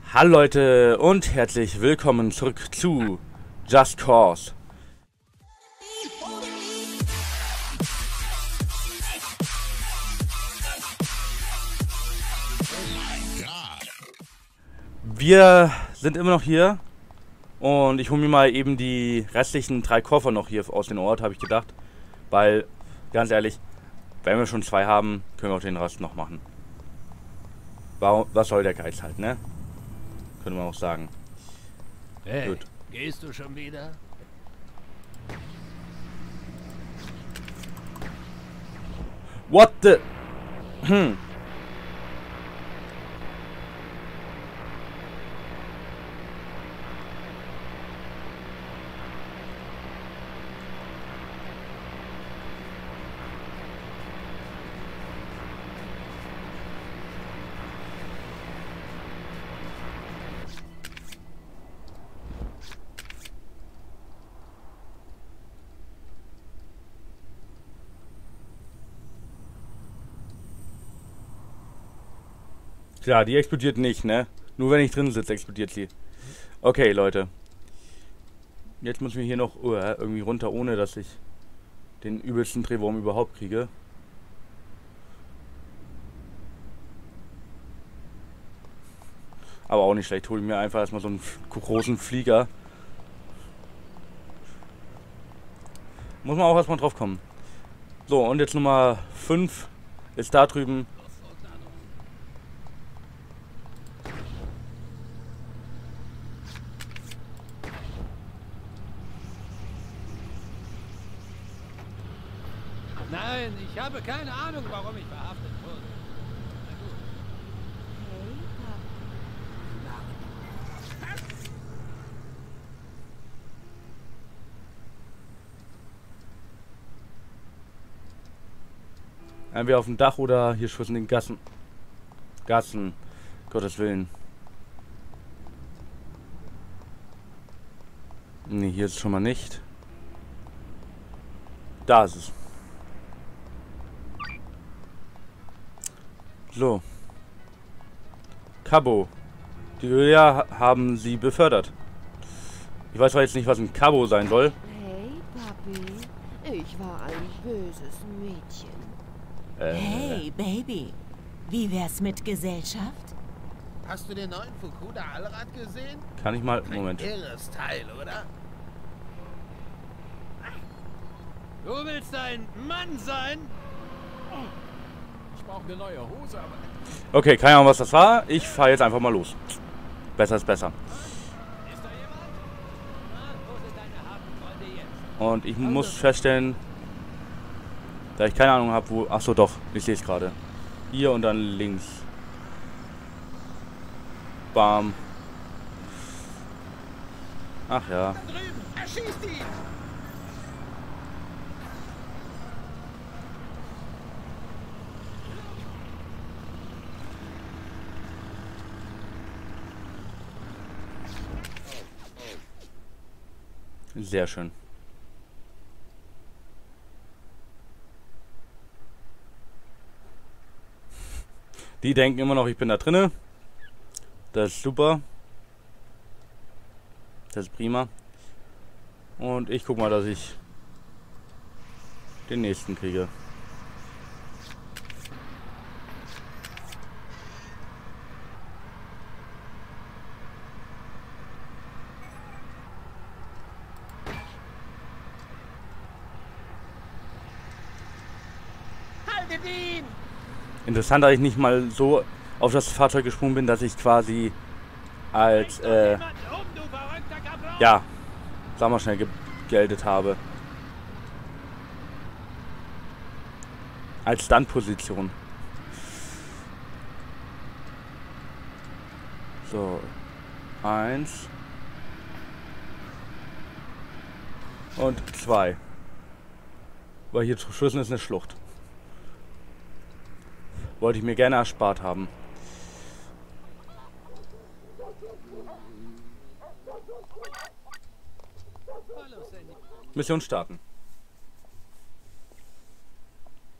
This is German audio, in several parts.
Hallo Leute und herzlich willkommen zurück zu Just Cause. Wir sind immer noch hier und ich hole mir mal eben die restlichen 3 Koffer noch hier aus dem Ort, habe ich gedacht. Weil, ganz ehrlich, wenn wir schon 2 haben, können wir auch den Rest noch machen. Was soll der Geiz halt, ne? Könnte man auch sagen. Hey, gut. Gehst du schon wieder? What the... Klar, die explodiert nicht, ne? Nur wenn ich drin sitze, explodiert sie. Okay, Leute. Jetzt müssen wir hier noch irgendwie runter, ohne dass ich den übelsten Drehwurm überhaupt kriege. Aber auch nicht schlecht. Hol mir einfach erstmal so einen großen Flieger. Muss man auch erstmal drauf kommen. So, und jetzt Nummer 5 ist da drüben. Nein, ich habe keine Ahnung, warum ich verhaftet wurde. Entweder auf dem Dach oder hier zwischen den Gassen. Gottes Willen. Ne, hier ist schon mal nicht. Da ist es. So. Cabo. Die Julia haben sie befördert. Ich weiß zwar jetzt nicht, was ein Cabo sein soll. Hey, Papi. Ich war ein böses Mädchen. Hey, Baby. Wie wär's mit Gesellschaft? Hast du den neuen Fukuda Allrad gesehen? Kann ich mal... Moment. Ein irres Teil, oder? Du willst ein Mann sein? Ich brauche eine neue Hose, aber... Okay, keine Ahnung, was das war. Ich fahre jetzt einfach mal los. Besser ist besser. Ist da jemand? Na, wo sind deine Hafenfreunde jetzt? Und ich muss feststellen, da ich keine Ahnung habe, wo... Achso, doch. Ich sehe es gerade. Hier und dann links. Bam. Ach ja. Da drüben! Erschießt ihn! Sehr schön. Die denken immer noch, ich bin da drinne. Das ist super. Das ist prima. Und ich guck mal, dass ich den nächsten kriege. Haltet ihn! Interessant, dass ich nicht mal so auf das Fahrzeug gesprungen bin, dass ich quasi als, Jemand du verrückter Kabral! ja, sag mal schnell, gegeltet habe. Als Standposition. So. 1. Und 2. Weil hier zu Schüssen ist eine Schlucht. Wollte ich mir gerne erspart haben. Hallo, Sandy. Mission starten.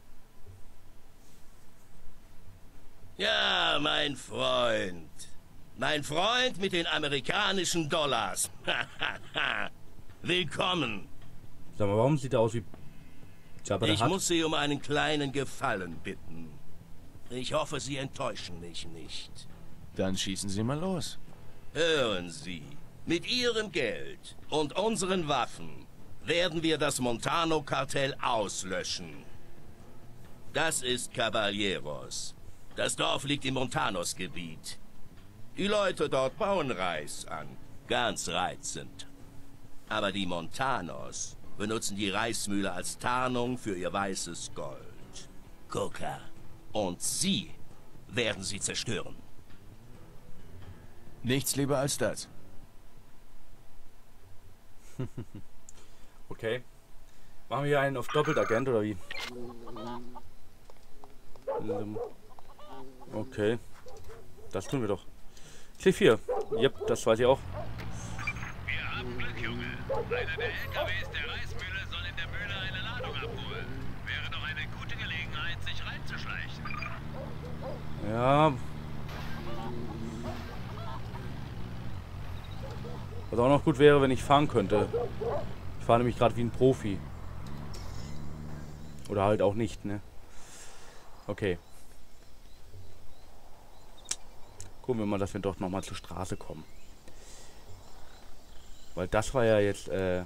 Ja, mein Freund. Mein Freund mit den amerikanischen Dollars. Willkommen. Sag mal, warum sieht er aus wie Jabba the Ich Hutt? muss Sie um einen kleinen Gefallen bitten. Ich hoffe, Sie enttäuschen mich nicht. Dann schießen Sie mal los. Hören Sie, mit Ihrem Geld und unseren Waffen werden wir das Montano-Kartell auslöschen. Das ist Caballeros. Das Dorf liegt im Montanos-Gebiet. Die Leute dort bauen Reis an. Ganz reizend. Aber die Montanos benutzen die Reismühle als Tarnung für ihr weißes Gold. Coca. Und Sie werden sie zerstören. Nichts lieber als das. Okay. Machen wir hier einen auf Doppelagent oder wie? Okay. Das tun wir doch. C4. Yep, das weiß ich auch. Wir haben Glück, Junge. Einer der LKWs der Reismühle soll in der Mühle eine Ladung abholen. Wäre doch eine gute Gelegenheit, sich reinzuschleichen. Ja. Was auch noch gut wäre, wenn ich fahren könnte. Ich fahre nämlich gerade wie ein Profi. Oder halt auch nicht, ne? Okay. Gucken wir mal, dass wir doch nochmal zur Straße kommen. Weil das war ja jetzt, ja.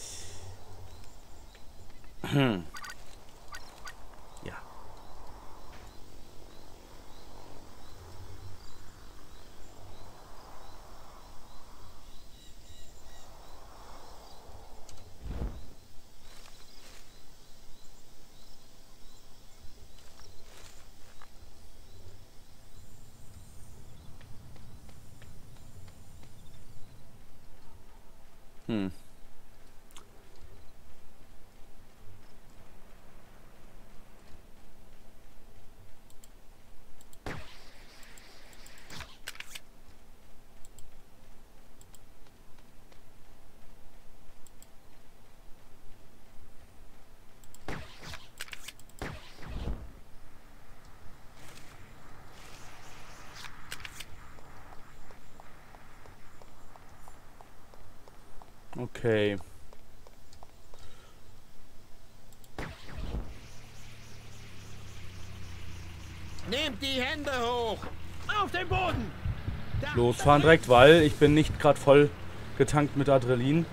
Okay. Nehmt die Hände hoch! Auf den Boden! Losfahren direkt, weil ich bin nicht gerade voll getankt mit Adrenalin.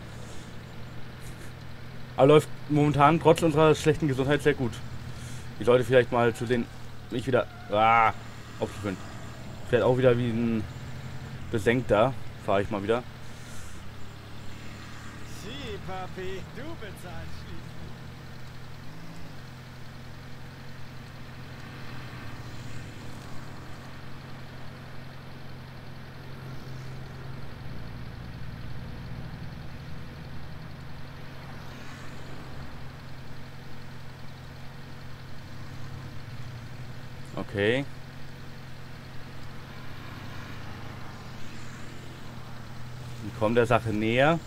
Aber läuft momentan trotz unserer schlechten Gesundheit sehr gut. Die Leute vielleicht mal zu sehen, wie ich wieder aufgewöhnt. Vielleicht auch wieder wie ein Besenkter. Fahre ich mal wieder. Sie, Papi, du bezahlst schließlich. Okay. Wir kommen der Sache näher.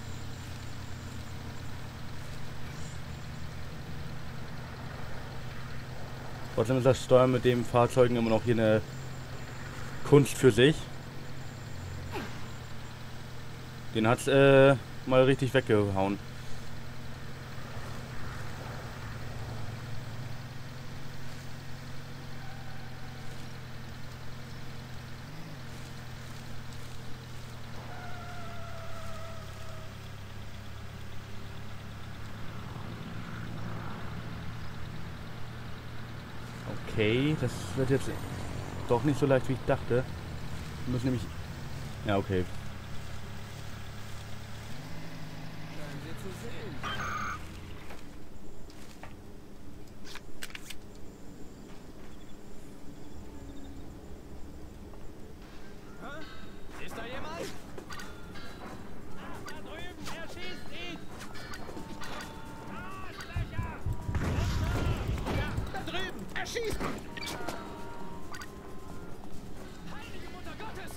Trotzdem ist das Steuern mit den Fahrzeugen immer noch hier eine Kunst für sich. Den hat's mal richtig weggehauen. Okay, das wird jetzt doch nicht so leicht, wie ich dachte. Wir müssen nämlich... Ja, okay. Scheinen Sie zu sehen. Hä? Ist da jemand? Da drüben, er schießt ihn! Arschlöcher! Ja, da drüben, er schießt! Heilige Mutter Gottes!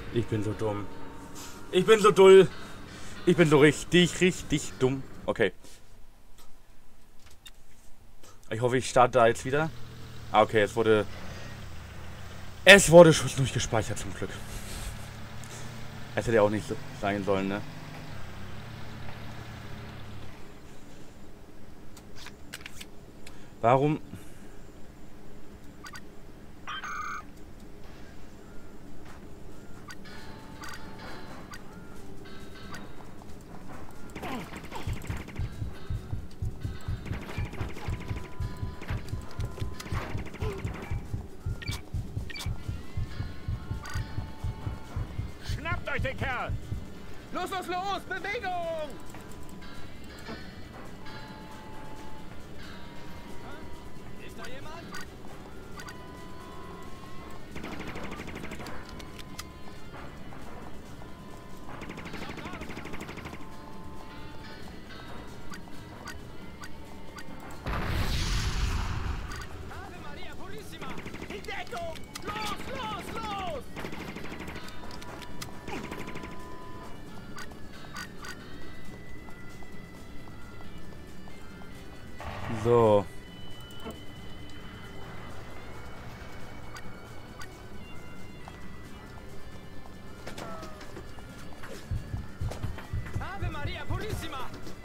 Ich bin so dumm. Ich bin so dull. Ich bin so richtig dumm. Okay. Ich hoffe, ich starte da jetzt wieder. Ah, okay, es wurde Schuss nicht gespeichert, zum Glück. Es hätte ja auch nicht so sein sollen, ne? Warum? Schnappt euch den Kerl! Los, los, los! Bewegung! Ist da jemand? Ave Maria Purísima! In Deckung! Los, los, los! So. Ave Maria Purísima!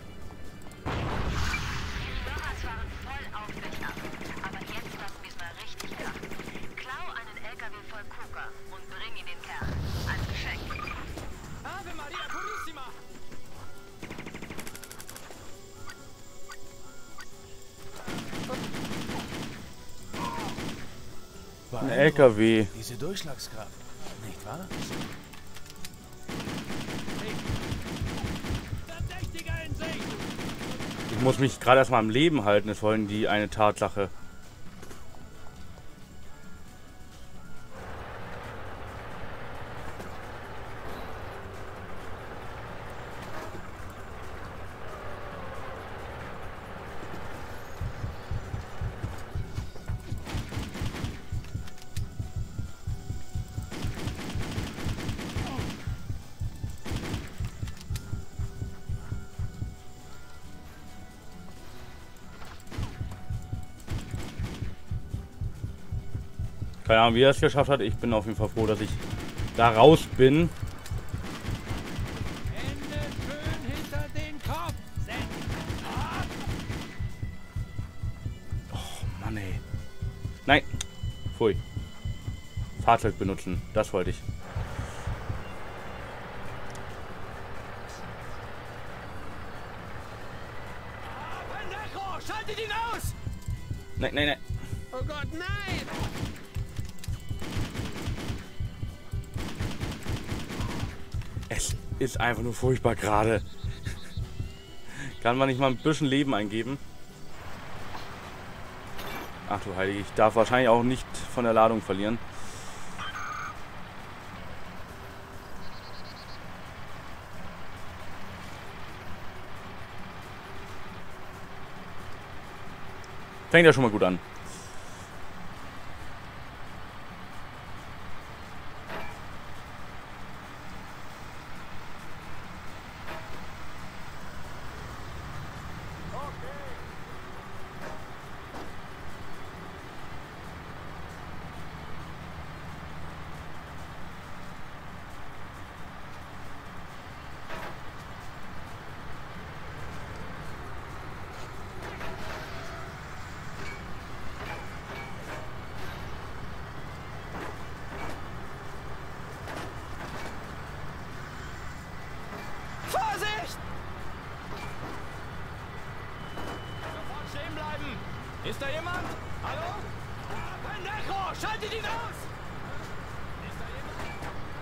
Damals waren voll aufgeschnappt. Aber jetzt lassen wir es mal richtig krachen. Klau einen LKW voll Coca und bring ihn den Kerl. Als Geschenk. Ave Maria Purísima! Ein LKW. Diese Durchschlagskraft, nicht wahr? Verdächtiger in Sicht! Ich muss mich gerade erstmal am Leben halten, ist vorhin die eine Tatsache. Keine Ahnung, wie er es geschafft hat. Ich bin auf jeden Fall froh, dass ich da raus bin. Hände schön hinter den Kopf! Oh Mann, ey. Nein. Pfui. Fahrzeug benutzen. Das wollte ich. Pendejo! Schaltet ihn aus! Nein, nein, nein. Oh Gott, nein! Es ist einfach nur furchtbar gerade. Kann man nicht mal ein bisschen Leben eingeben? Ach du Heilige, ich darf wahrscheinlich auch nicht von der Ladung verlieren. Fängt ja schon mal gut an. Vorsicht! Sofort stehen bleiben! Ist da jemand? Hallo? Pendejo! Schaltet ihn aus! Ist da jemand?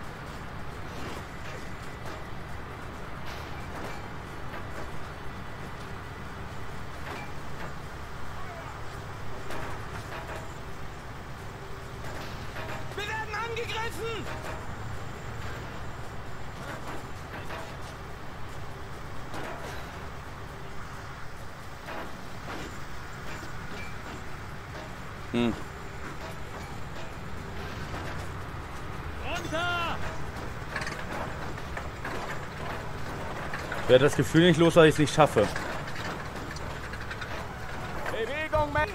Wir werden angegriffen! Hm. Runter! Ich werde das Gefühl nicht los, dass ich es nicht schaffe. Bewegung, Mann!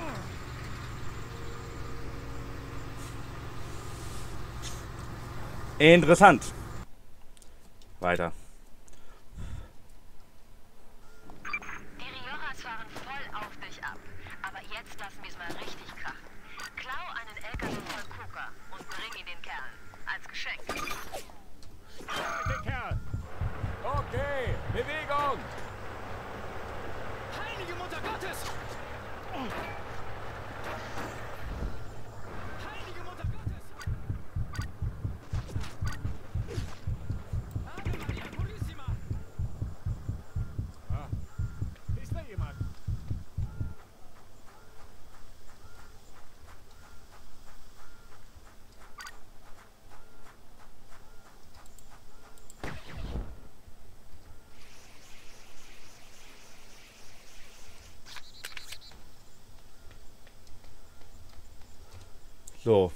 Interessant. Weiter. Die Riojas fahren voll auf dich ab. Aber jetzt lassen wir es mal richtig krachen. Klau einen LKW voll Coca und bring ihn den Kerlen. Als Geschenk. Der Kerl! Okay, Bewegung! Heilige Mutter Gottes! Heilige Mutter Gottes! Ave Maria Purísima! Ah, ist da jemand? So.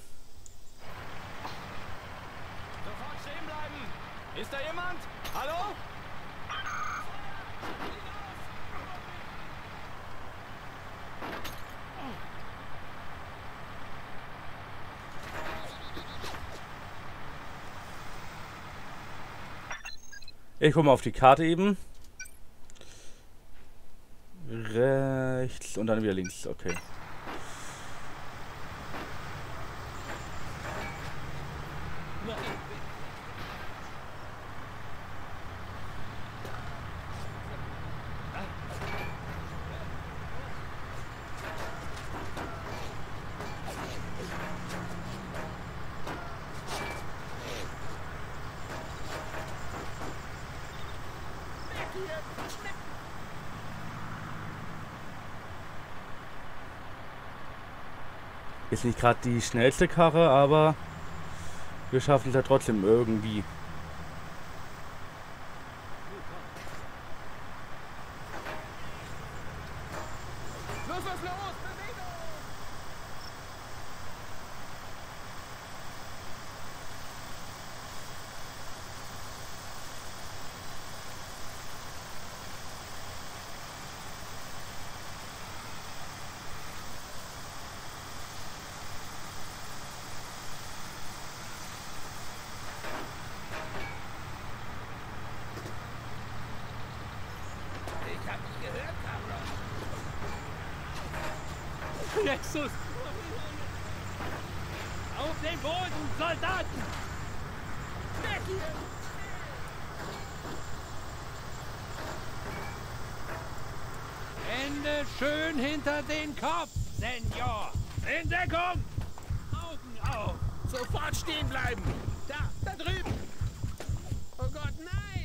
Sofort stehen bleiben! Ist da jemand? Hallo? Ich gucke mal auf die Karte eben. Rechts und dann wieder links. Okay. Ist nicht gerade die schnellste Karre, aber wir schaffen es ja trotzdem irgendwie. Los, los, los! Bewegung! Jesus! Auf den Boden, Soldaten! Weg hier! Hände schön hinter den Kopf, Senior! In Deckung! Augen auf! Sofort stehen bleiben! Da drüben! Oh Gott, nein!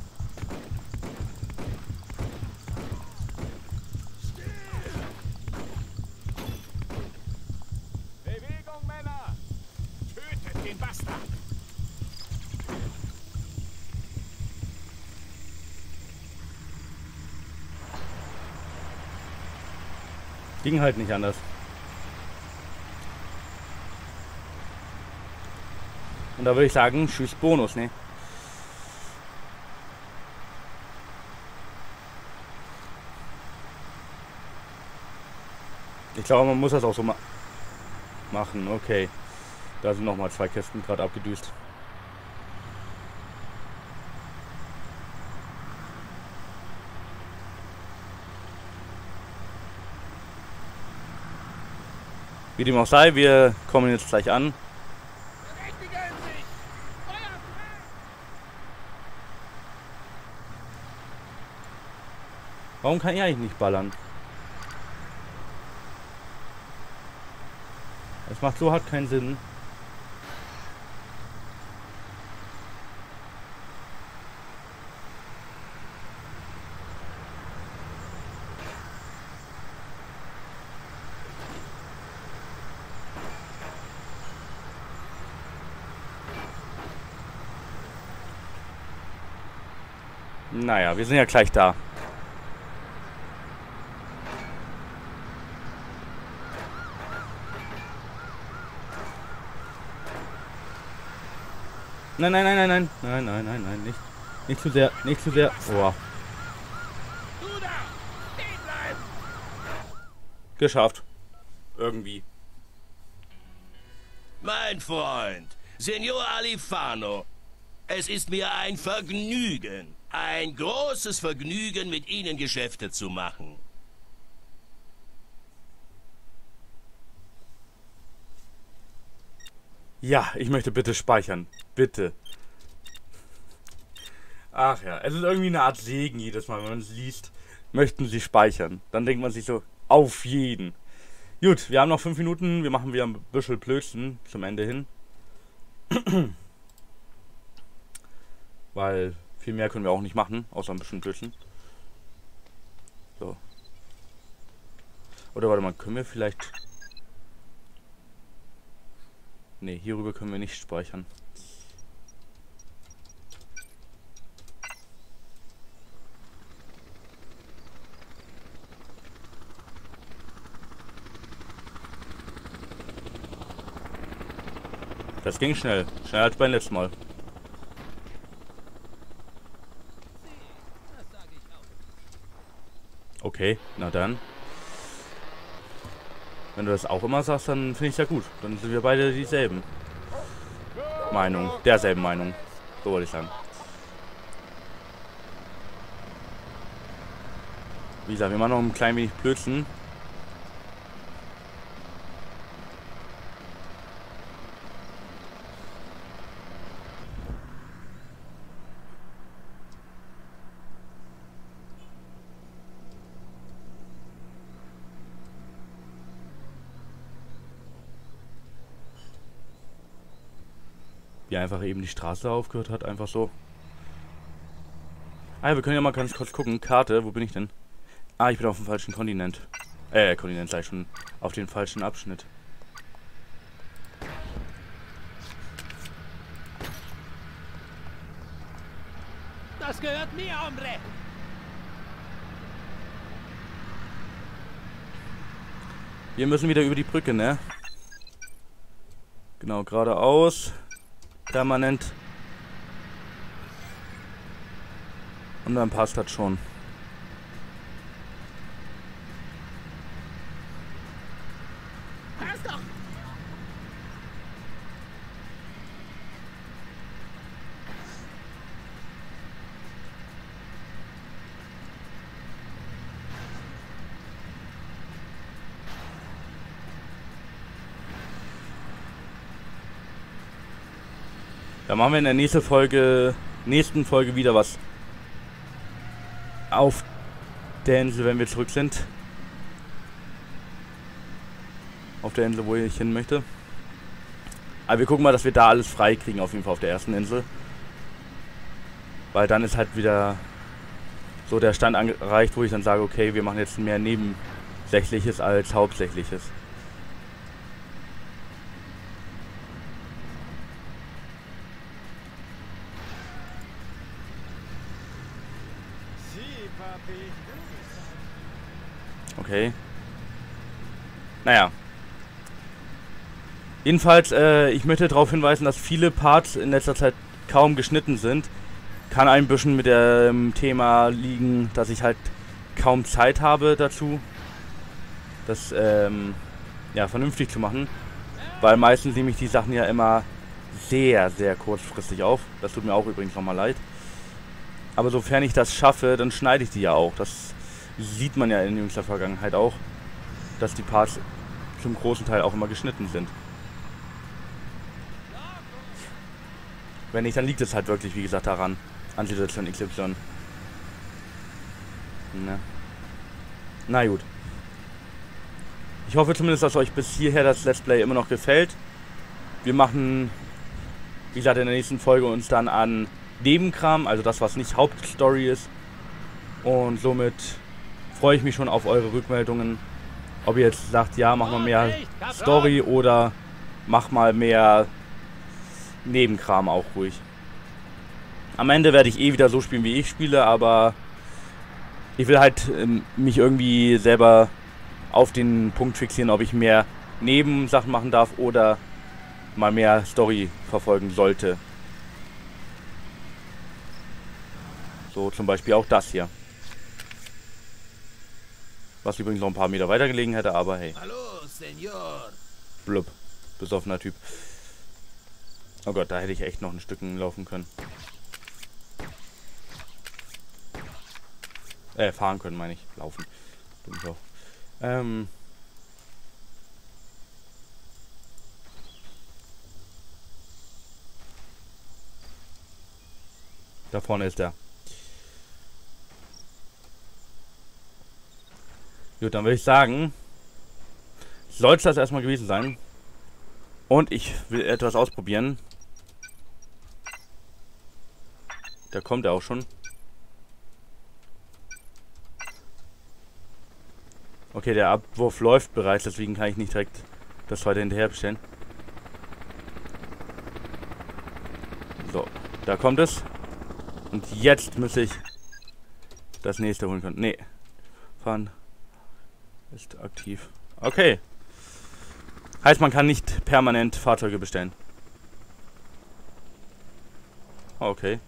Bewegung, Männer! Tötet den Bastard! Ging halt nicht anders. Und da würde ich sagen, tschüss Bonus, ne? Ich glaube, man muss das auch so machen. Okay. Da sind nochmal 2 Kisten gerade abgedüst. Wie dem auch sei, wir kommen jetzt gleich an. Warum kann ich eigentlich nicht ballern? Das macht so hart keinen Sinn. Naja, wir sind ja gleich da. Nein, nein, nein, nein, nein, nein, nein, nein, nein, nicht zu sehr, nicht zu sehr. Boah. Geschafft. Irgendwie. Mein Freund, Senor Alifano, es ist mir ein Vergnügen, ein großes Vergnügen, mit Ihnen Geschäfte zu machen. Ja, ich möchte bitte speichern. Bitte. Ach ja, es ist irgendwie eine Art Segen jedes Mal, wenn man es liest. Möchten Sie speichern? Dann denkt man sich so, auf jeden. Gut, wir haben noch 5 Minuten. Wir machen wieder ein bisschen Blödsinn zum Ende hin. Weil viel mehr können wir auch nicht machen, außer ein bisschen Blödsinn. So. Oder warte mal, können wir vielleicht... Ne, hierüber können wir nicht speichern. Das ging schnell. Schneller als beim letzten Mal. Okay, na dann. Wenn du das auch immer sagst, dann finde ich es ja gut. Dann sind wir beide dieselben Meinung. Derselben Meinung. So wollte ich sagen. Wie gesagt, wir machen noch ein klein wenig Blödsinn. Wie einfach eben die Straße aufgehört hat, einfach so. Ah ja, wir können ja mal ganz kurz gucken. Karte, wo bin ich denn? Ah, ich bin auf dem falschen Kontinent. Kontinent sei schon auf den falschen Abschnitt. Das gehört mir, Hombre. Wir müssen wieder über die Brücke, ne? Genau, geradeaus. Permanent. Und dann passt das schon. Passt doch. Da machen wir in der nächsten Folge wieder was auf der Insel, wenn wir zurück sind. Auf der Insel, wo ich hin möchte. Aber wir gucken mal, dass wir da alles frei kriegen, auf jeden Fall auf der ersten Insel. Weil dann ist halt wieder so der Stand erreicht, wo ich dann sage, okay, wir machen jetzt mehr Nebensächliches als Hauptsächliches. Okay. Naja. Jedenfalls, ich möchte darauf hinweisen, dass viele Parts in letzter Zeit kaum geschnitten sind. Kann ein bisschen mit dem Thema liegen, dass ich halt kaum Zeit habe dazu, das ja, vernünftig zu machen. Weil meistens nehme ich die Sachen ja immer sehr, sehr kurzfristig auf. Das tut mir auch übrigens nochmal leid. Aber sofern ich das schaffe, dann schneide ich die ja auch. Das sieht man ja in jüngster Vergangenheit auch, dass die Parts zum großen Teil auch immer geschnitten sind. Wenn nicht, dann liegt es halt wirklich, wie gesagt, daran, an Situation XY. Ne? Na gut. Ich hoffe zumindest, dass euch bis hierher das Let's Play immer noch gefällt. Wir machen, wie gesagt, in der nächsten Folge uns dann an Nebenkram, also das, was nicht Hauptstory ist. Und somit freue ich mich schon auf eure Rückmeldungen. Ob ihr jetzt sagt, ja, mach mal mehr Story oder mach mal mehr Nebenkram auch ruhig. Am Ende werde ich eh wieder so spielen, wie ich spiele, aber ich will halt mich irgendwie selber auf den Punkt fixieren, ob ich mehr Nebensachen machen darf oder mal mehr Story verfolgen sollte. So zum Beispiel auch das hier. Was übrigens noch ein paar Meter weiter gelegen hätte, aber hey. Hallo, Senor. Blub. Besoffener Typ. Oh Gott, da hätte ich echt noch ein Stück laufen können. Fahren können, meine ich. Laufen. Da vorne ist er. Gut, dann würde ich sagen, soll es das erstmal gewesen sein. Und ich will etwas ausprobieren. Da kommt er auch schon. Okay, der Abwurf läuft bereits, deswegen kann ich nicht direkt das zweite hinterher bestellen. So, da kommt es. Und jetzt müsste ich das nächste holen können. Nee. Fahren ist aktiv. Okay. Heißt, man kann nicht permanent Fahrzeuge bestellen. Okay.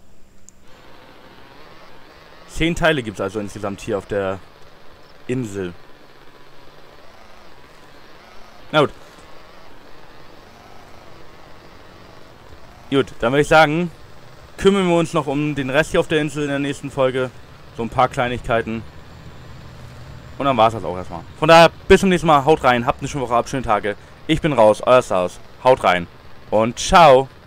10 Teile gibt es also insgesamt hier auf der Insel. Na gut. Gut, dann würde ich sagen, kümmern wir uns noch um den Rest hier auf der Insel in der nächsten Folge. So ein paar Kleinigkeiten. Und dann war es das auch erstmal. Von daher, bis zum nächsten Mal. Haut rein, habt eine schöne Woche, schöne Tage. Ich bin raus, euer Stars. Haut rein und ciao.